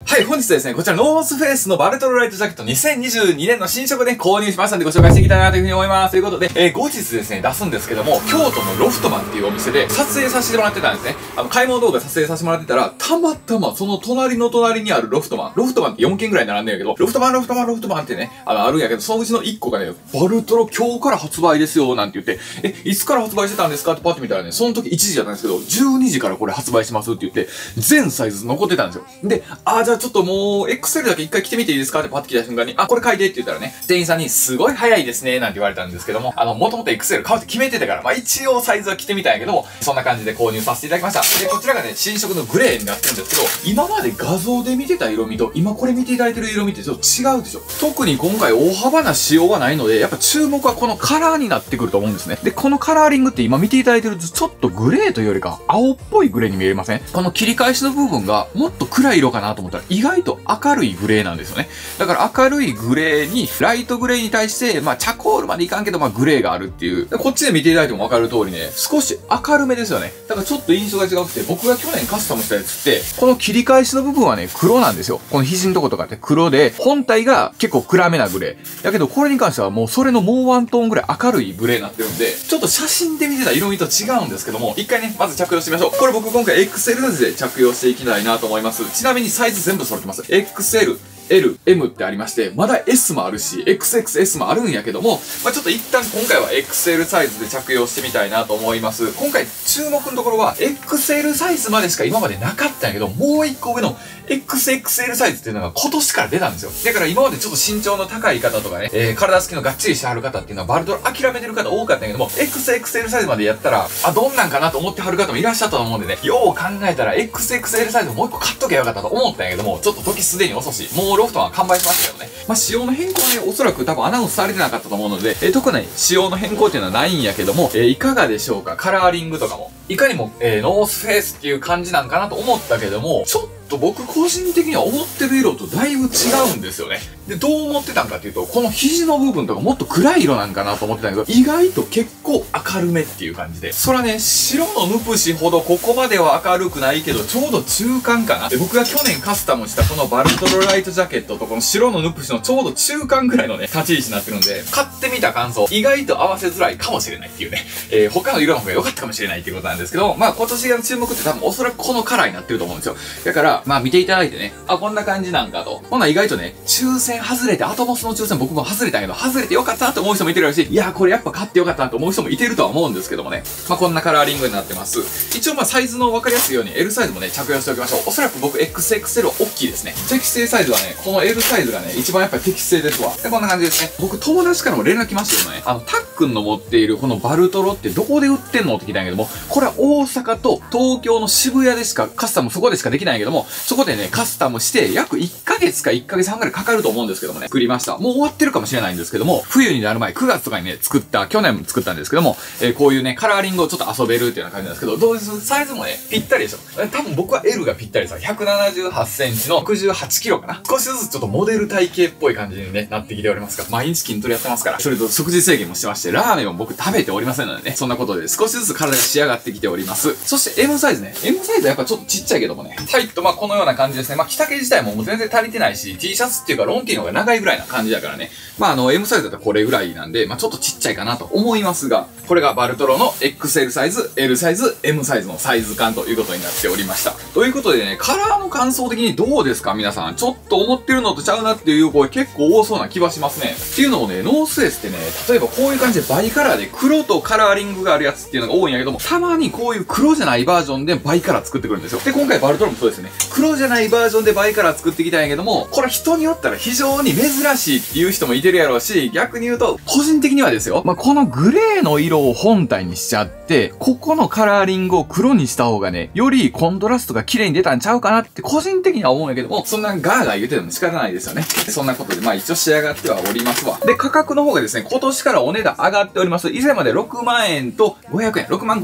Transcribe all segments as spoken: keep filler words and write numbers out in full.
はい、本日ですね、こちらノースフェイスのバルトルライトジャケットにせんにじゅうにねんの新色で購入しましたのでご紹介していきたいなというふうに思います。ということで、えー、後日ですね、出すんですけども、京都のロフトマンっていうお店で撮影させてもらってたんですね。あの、買い物動画撮影させてもらってたら、たまたまその隣の隣にあるロフトマン、ロフトマンってよんけんぐらい並んでるんやけど、ロフトマン、ロフトマン、ロフトマンってね、あの、あるんやけど、そのうちのいっこがね、バルトロ今日から発売ですよ、なんて言って、え、いつから発売してたんですかってパッて見たらね、その時いちじだったんですけど、じゅうにじからこれ発売しますって言って、全サイズ残ってたんですよ。で、あー、じゃあちょっともう、エックスエル だけ一回着てみていいですかってパッて来た瞬間に、あ、これ買いでって言ったらね、店員さんにすごい早いですね、なんて言われたんですけども、あの、もともと エックスエル 買うって決めてたから、まあ一応サイズは着てみたんやけども、そんな感じで購入させていただきました。で、こちらがね、新色のグレーになってるんですけど、今まで画像で見てた色味と、今これ見ていただいてる色味ってちょっと違うでしょ。特に今回大幅な仕様がないので、やっぱ注目はこのカラーになってくると思うんですね。で、このカラーリングって今見ていただいてると、ちょっとグレーというよりか、青っぽいグレーに見えません？この切り返しの部分がもっと暗い色かなと思ったら、意外と明るいグレーなんですよね。だから明るいグレーに、ライトグレーに対して、まあ、チャコールまでいかんけど、まあ、グレーがあるっていう。こっちで見ていただいてもわかる通りね、少し明るめですよね。だからちょっと印象が違くて、僕が去年カスタムしたやつって、この切り返しの部分はね、黒なんですよ。この肘のとことかって黒で、本体が結構暗めなグレー。だけど、これに関してはもうそれのもうワントーンぐらい明るいグレーになってるんで、ちょっと写真で見てた色味と違うんですけども、一回ね、まず着用してみましょう。これ僕今回 エックスエル で着用していきたいなと思います。ちなみにサイズ全部揃ってます。エックスエル、L、M ってありまして、まだ S もあるし、エックスエックスエス もあるんやけども、まあ、ちょっと一旦今回は エックスエル サイズで着用してみたいなと思います。今回注目のところは エックスエル サイズまでしか今までなかったんやけど、もう一個上の エックスエックスエル サイズっていうのが今年から出たんですよ。だから今までちょっと身長の高い方とかね、えー、体つきのがっちりしてはる方っていうのはバルトル諦めてる方多かったんやけども、エックスエックスエル サイズまでやったら、あ、どんなんかなと思ってはる方もいらっしゃったと思うんでね、よう考えたら エックスエックスエル サイズもう一個買っとけばよかったと思ったんやけども、ちょっと時すでに遅し、もうロフトは完売しましたけどね。まあ、仕様の変更はね、おそらく多分アナウンスされてなかったと思うので、えー、特に仕様の変更っていうのはないんやけども、えー、いかがでしょうか？カラーリングとかも。いかにも、えー、ノースフェイスっていう感じなんかなと思ったけども、ちょっと僕個人的には思ってる色とだいぶ違うんですよね。で、どう思ってたんかっていうと、この肘の部分とかもっと暗い色なんかなと思ってたんだけど、意外と結構明るめっていう感じで。そらね、白のヌプシほどここまでは明るくないけど、ちょうど中間かな。で、僕が去年カスタムしたこのバルトロライトジャケットとこの白のヌプシのちょうど中間ぐらいのね、立ち位置になってるんで、買ってみた感想、意外と合わせづらいかもしれないっていうね、えー、他の色の方が良かったかもしれないっていうことなんですけど、まあ今年が注目って多分おそらくこのカラーになってると思うんですよ。だから、まあ見ていただいてね、あ、こんな感じなんかと。ほんなら意外とね、抽選外れて、アトモスの抽選僕も外れたけど、外れてよかったと思う人もいてるし、いや、これやっぱ買ってよかったなと思う人もいてるとは思うんですけどもね。まあこんなカラーリングになってます。一応まあサイズの分かりやすいように L サイズもね、着用しておきましょう。おそらく僕 エックスエックスエル は大きいですね。適正サイズはね、この L サイズがね、一番やっぱり適正ですわ。で、こんな感じですね。僕友達からも連絡来ましたよね。あの、たっくんの持っているこのバルトロってどこで売ってんのって聞いたんやけども、これは大阪と東京の渋谷でしか、カスタムそこでしかできないんやけども、そこでね、カスタムして約いっかげつかいっかげつはんぐらいかかると思うんですけどもね、作りました。もう終わってるかもしれないんですけども、冬になる前、くがつとかにね、作った、去年作ったんですけども、えー、こういうね、カラーリングをちょっと遊べるっていうような感じなんですけど、どうですサイズもね、ぴったりでしょ。多分僕は L がぴったりさ、ひゃくななじゅうはちセンチのろくじゅうはちキロかな。少しずつちょっとモデル体型っぽい感じに、ね、なってきておりますから、毎日筋トレやってますから、それと食事制限もしてまして、ラーメンも僕食べておりませんのでね、そんなことで少しずつ体が仕上がってきております。そして M サイズね、M サイズはやっぱちょっとちっちゃいけどもね、タイト、まあこのような感じですね。まあ着丈自体ももう全然足りてないし、T シャツっていうかロンティーの方が長いぐらいな感じだからね。まああの M サイズだったらこれぐらいなんで、まあちょっとちっちゃいかなと思いますが、これがバルトロの エックスエル サイズ、L サイズ、M サイズのサイズ感ということになっておりました。ということでね、カラーの感想的にどうですか皆さん。ちょっと思ってるのとちゃうなっていう声結構多そうな気はしますね。っていうのもね、ノースフェイスってね、例えばこういう感じでバイカラーで黒とカラーリングがあるやつっていうのが多いんやけども、たまにこういう黒じゃないバージョンでバイカラー作ってくるんですよ。で、今回バルトロもそうですよね。黒じゃないバージョンでバイカラー作ってきたんやけども、これ人によったら非常に珍しいっていう人もいてるやろうし、逆に言うと、個人的にはですよ、まあ、このグレーの色を本体にしちゃって、ここのカラーリングを黒にした方がね、よりコントラストが綺麗に出たんちゃうかなって個人的には思うんやけども、そんなガーガー言うてても仕方ないですよね。そんなことで、まあ一応仕上がってはおりますわ。で、価格の方がですね、今年からお値段上がっております。以前までろくまんえんとごひゃくえん、ろくまんごひゃくえんやった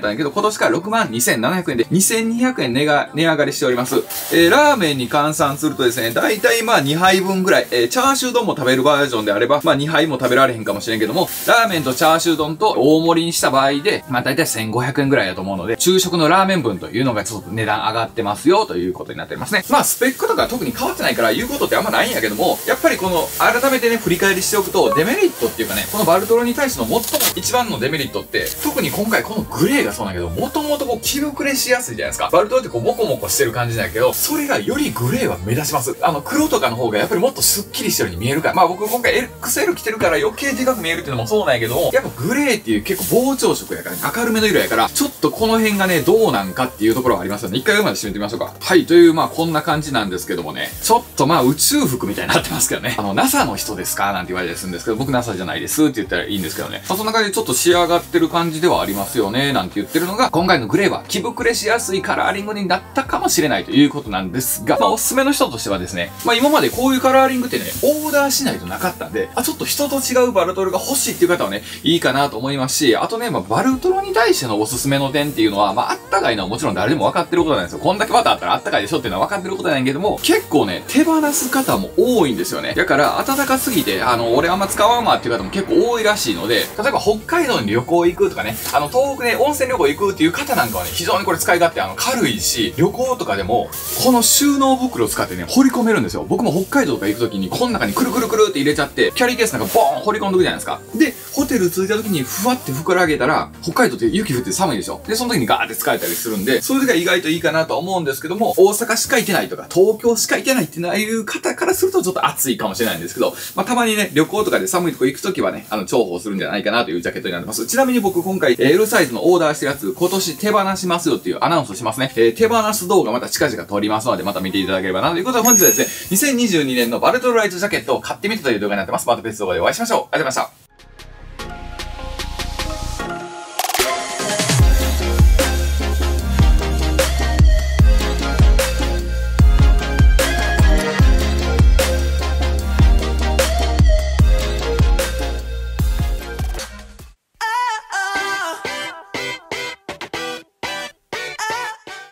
んだけど、今年からろくまんにせんななひゃくえんでにせんにひゃくえん値が、値上がりしております。えー、ラーメンに換算するとですね、だいたいまあにはいぶんぐらい、えー、チャーシュー丼も食べるバージョンであれば、まあにはいも食べられへんかもしれんけども、ラーメンとチャーシュー丼と大盛りにした場合で、まあだいたいせんごひゃくえんぐらいだと思うので、昼食のラーメン分というのがちょっと値段上がってますよということになっておりますね。まあスペックとか特に変わってないから言うことってあんまないんやけども、やっぱりこの、改めてね、振り返りしておくと、デメリットっていうかね、このバルトロに対しての最も一番のデメリットって、特に今回このグレーがそうなんだけど、もともとこう気膨れしやすいじゃないですか。バルトロってこうモコモコしてる感じなんやけど、それがよりグレーは目立ちます。あの黒とかの方がやっぱりもっとスッキリしてるように見えるから。まあ僕今回 エックスエル 着てるから余計でかく見えるっていうのもそうなんやけども、やっぱグレーっていう結構膨張色やからね、明るめの色やから、ちょっとこの辺がね、どうなんかっていうところはありますよね。一回上まで締めてみましょうか。はい、というまあこんな感じなんですけどもね、ちょっとまあ宇宙服みたいになってますけどね。あの ナサ の人ですかなんて言われたりするんですけど、僕 ナサ じゃないですって言ったらいいんですけどね。まあそんな感じでちょっと仕上がってる感じではありますよね、なんて言ってるのが、今回のグレーは気膨れしやすいカラーリングになったかもしれないということなんですが、まあおすすめの人としてはですね、まあ今までこういうカラーリングってね、オーダーしないとなかったんで、あ、ちょっと人と違うバルトロが欲しいっていう方はね、いいかなと思いますし、あとね、まあバルトロに対してのおすすめの点っていうのは、まああったかいのはもちろん誰でも分かってることなんですよ。こんだけバターあったらあったかいでしょっていうのは分かってることなんやけども、結構ね、手放す方も多いんですよね。だから、暖かすぎて、あの、俺あんま使わんわっていう方も結構多いらしいので、例えば北海道に旅行行くとかね、あの、東北で温泉旅行行くっていう方なんかはね、非常にこれ使い勝手、あの、軽いし、旅行とかでも、この収納袋を使ってね、掘り込めるんですよ。僕も北海道とか行くときに、この中にくるくるくるって入れちゃって、キャリーケースなんかボーン掘り込んどくじゃないですか。で、ホテル着いた時にふわって膨らげたら、北海道って雪降って寒いでしょ。で、その時にガーって使えたりするんで、そういう時は意外といいかなとは思うんですけども、大阪しか行ってないとか、東京しか行ってないっていう方からするとちょっと暑いかもしれないんですけど、まあ、たまにね、旅行とかで寒いとこ行くときはね、あの、重宝するんじゃないかなというジャケットになってます。ちなみに僕今回、L サイズのオーダーしたやつ、今年手放しますよっていうアナウンスをしますね。えー、手放す動画また近々撮りますので、また見ていただければなということで、本日はですね、にせんにじゅうにねんのバルトロライトジャケットを買ってみたという動画になってます。また別動画でお会いしましょう。ありがとうございました。